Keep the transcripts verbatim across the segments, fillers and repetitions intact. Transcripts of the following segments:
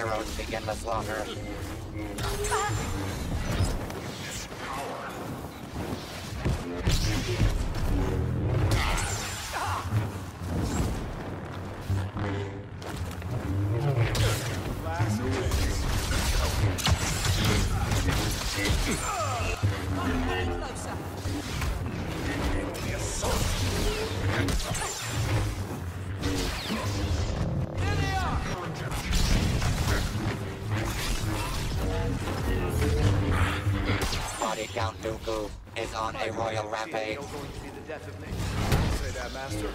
heroes begin the slaughter. Body Count Dooku is on a royal rampage. Going to be the death of me. Say that, Master.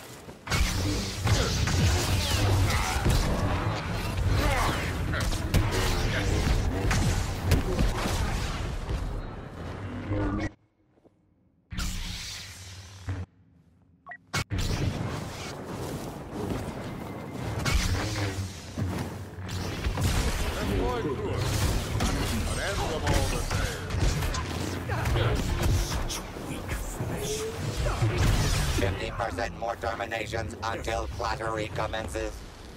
fifty percent more terminations until Clattery commences.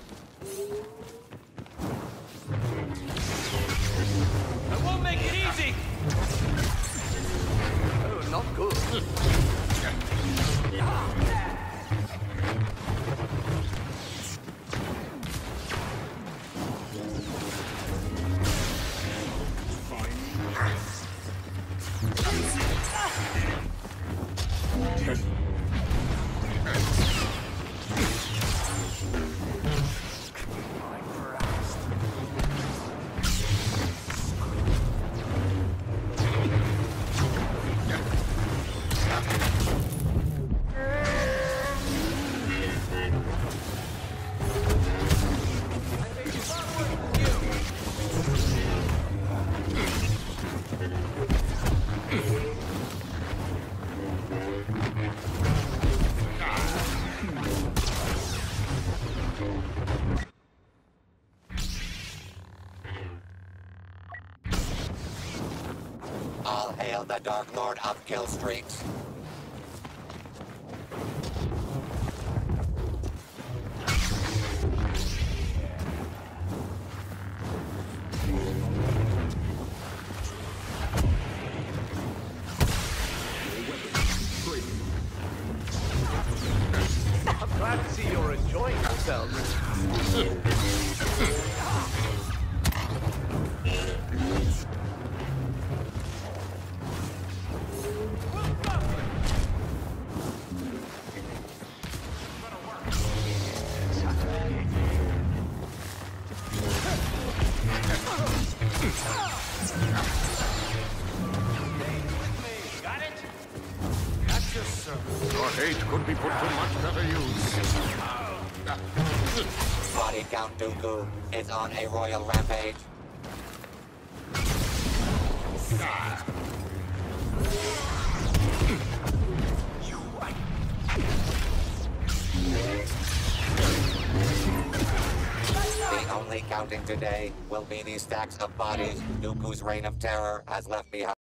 I won't make it easy! Oh, not good. All hail the Dark Lord of Kill Streaks. I'm glad to see you're enjoying yourselves. Got it? That's your service. Your hate could be put to much better use. Body Count Dooku is on a royal rampage. The only counting today will be these stacks of bodies Dooku's reign of terror has left behind.